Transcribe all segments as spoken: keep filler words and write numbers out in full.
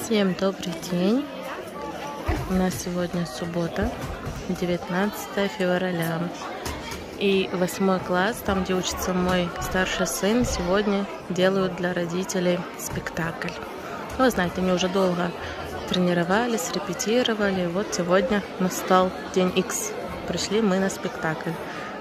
Всем добрый день. У нас сегодня суббота, девятнадцатое февраля. И восьмой класс, там, где учится мой старший сын, сегодня делают для родителей спектакль. Ну, вы знаете, они уже долго тренировались, репетировали. Вот сегодня настал день Икс. Пришли мы на спектакль.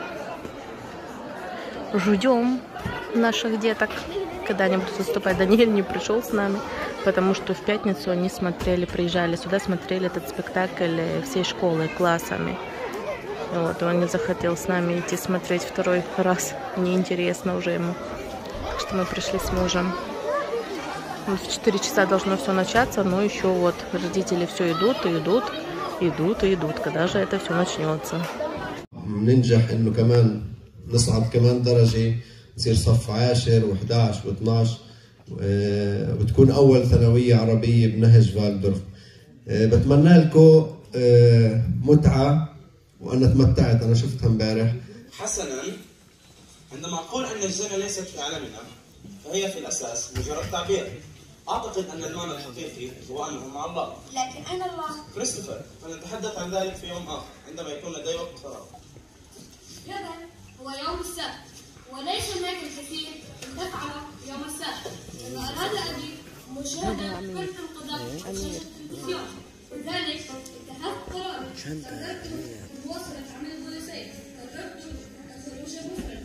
Ждем наших деток, когда они будут выступать. Даниэль не пришел с нами, потому что в пятницу они смотрели, приезжали сюда, смотрели этот спектакль всей школой, классами. Вот, он не захотел с нами идти смотреть второй раз. Неинтересно уже ему. Так что мы пришли с мужем. В четыре часа должно все начаться, но еще вот родители все идут и идут, идут и идут. Когда же это все начнется? ننجح إنه كمان نصعد كمان درجة نصير صف عاشر وإحدى عشر واثناشر وتكون أول ثانوية عربية بنهج فالدورف. بتمنى لكم متعة وأنا تمتعت، أنا شفتها امبارح. حسنا، عندما أقول أن الجنة ليست في عالمنا فهي في الأساس مجرد تعبير. أعتقد أن المعنى الحقيقي هو أنه مع الله. لكن أين الله؟ كريستوفر، فلنتحدث عن ذلك في يوم آخر عندما يكون لدي وقت فراغ. غدا هو يوم السبت، وليس هناك الكثير نفعله يوم السبت. إذا أراد أبي مشاهدة كرة القدم على شاشة التلفزيون، لذلك اتخذت قرارا. قررت مواصلة عمل البوليسية. قررت الخروج مفردا.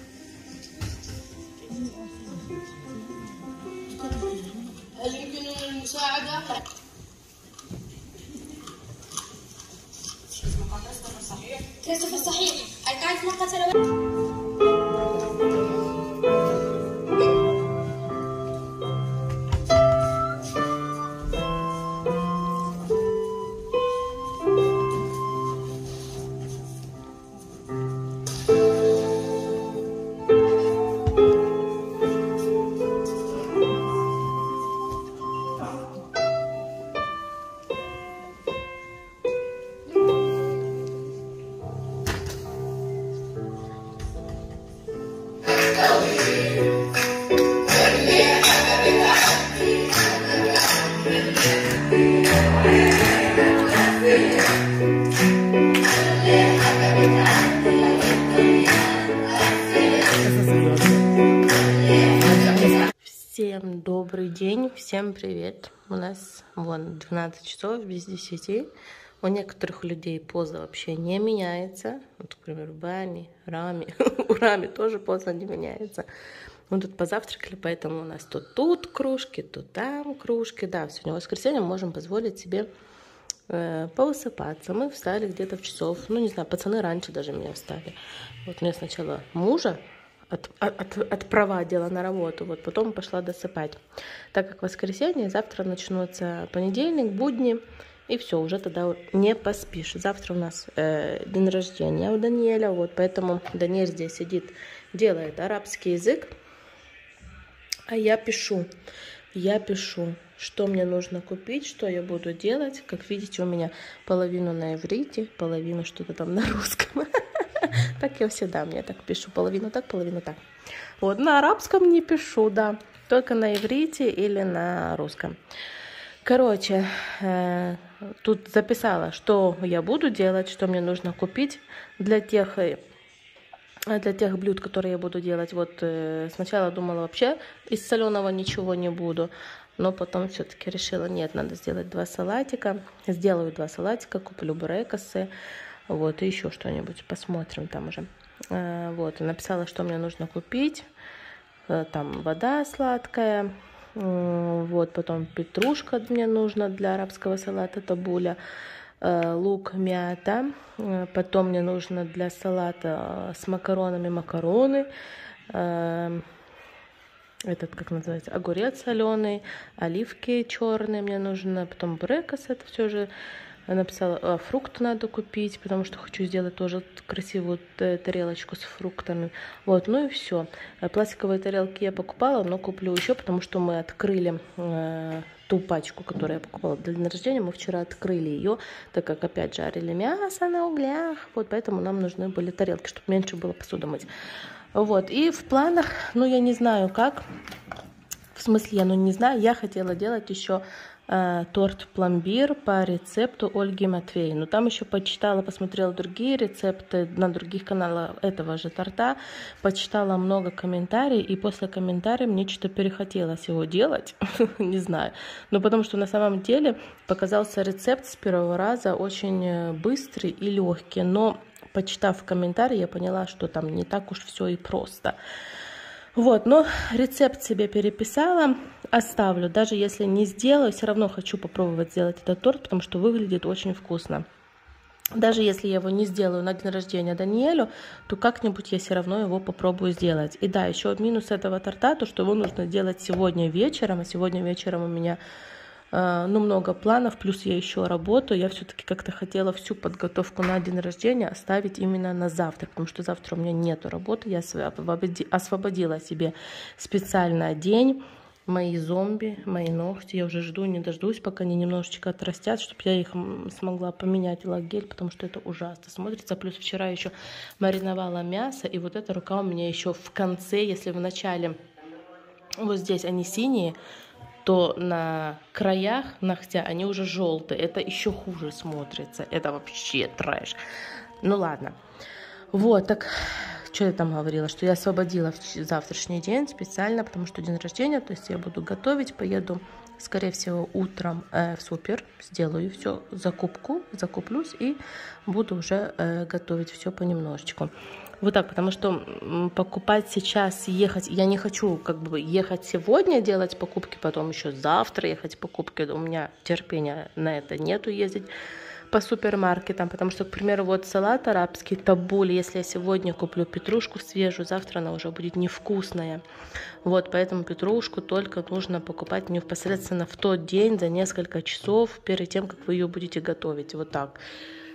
هل يمكنني المساعدة؟ كريستوفر صحيح. هل تعرف من قتل؟ Всем добрый день, всем привет. У нас вон двенадцать часов без десяти. У некоторых людей поза вообще не меняется. Вот, к примеру, Бани, Рами. У Рами тоже поза не меняется. Мы тут позавтракали, поэтому у нас то тут кружки, то там кружки. Да, сегодня воскресенье, можем позволить себе э, повысыпаться. Мы встали где-то в часов, ну не знаю, пацаны раньше даже меня встали. Вот мне сначала мужа От, от, отпровадила на работу, вот потом пошла досыпать. Так как воскресенье, завтра начнется понедельник, будни, и все, уже тогда не поспишь. Завтра у нас э, день рождения у Даниэля, вот поэтому Даниэль здесь сидит, делает арабский язык, а я пишу. Я пишу, что мне нужно купить, что я буду делать. Как видите, у меня половину на иврите, половину что-то там на русском. Так я всегда, мне так пишу, половину так, половину так. Вот, на арабском не пишу, да, только на иврите или на русском. Короче, э, тут записала, что я буду делать, что мне нужно купить для тех, для тех блюд, которые я буду делать. Вот э, сначала думала вообще из соленого ничего не буду, но потом все-таки решила, нет, надо сделать два салатика. Сделаю два салатика, куплю бурекосы. Вот, и еще что-нибудь посмотрим там уже. А, вот, написала, что мне нужно купить. Там вода сладкая. Вот, потом петрушка мне нужна для арабского салата, табуля. Лук, мята. Потом мне нужно для салата с макаронами макароны. Этот, как называется, огурец соленый. Оливки черные мне нужно. Потом бурекос, это все же. Написала, а, фрукты надо купить, потому что хочу сделать тоже красивую тарелочку с фруктами. Вот, ну и все. Пластиковые тарелки я покупала, но куплю еще, потому что мы открыли э, ту пачку, которую я покупала для дня рождения. Мы вчера открыли ее, так как опять жарили мясо на углях. Вот, поэтому нам нужны были тарелки, чтобы меньше было посуду мыть. Вот, и в планах, ну я не знаю как, в смысле, я ну не знаю, я хотела делать еще э, торт пломбир по рецепту Ольги Матвей. Но там еще почитала, посмотрела другие рецепты на других каналах этого же торта, почитала много комментариев, и после комментариев мне что-то перехотелось его делать, не знаю. Но потому что на самом деле показался рецепт с первого раза очень быстрый и легкий, но почитав комментарии, я поняла, что там не так уж все и просто. Вот, но рецепт себе переписала, оставлю. Даже если не сделаю, все равно хочу попробовать сделать этот торт, потому что выглядит очень вкусно. Даже если я его не сделаю на день рождения Даниэлю, то как-нибудь я все равно его попробую сделать. И да, еще минус этого торта, то что его нужно делать сегодня вечером, а сегодня вечером у меня ну, много планов, плюс я еще работаю. Я все-таки как-то хотела всю подготовку на день рождения оставить именно на завтра, потому что завтра у меня нету работы. Я освободила себе специально день. Мои зомби, мои ногти, я уже жду, не дождусь, пока они немножечко отрастят, чтобы я их смогла поменять в лак-гель, потому что это ужасно смотрится. Плюс вчера еще мариновала мясо, и вот эта рука у меня еще в конце, если в начале вот здесь они синие, то на краях ногтя они уже желтые. Это еще хуже смотрится. Это вообще трэш. Ну ладно. Вот, так, что я там говорила? Что я освободила завтрашний день специально, потому что день рождения, то есть я буду готовить, поеду, скорее всего, утром э, в супер, сделаю все, закупку, закуплюсь и буду уже э, готовить все понемножечку. Вот так, потому что покупать сейчас, ехать, я не хочу как бы ехать сегодня, делать покупки, потом еще завтра ехать покупки, у меня терпения на это нету ездить по супермаркетам, потому что, к примеру, вот салат арабский, табуль, если я сегодня куплю петрушку свежую, завтра она уже будет невкусная. Вот, поэтому петрушку только нужно покупать непосредственно в тот день, за несколько часов, перед тем, как вы ее будете готовить. Вот так.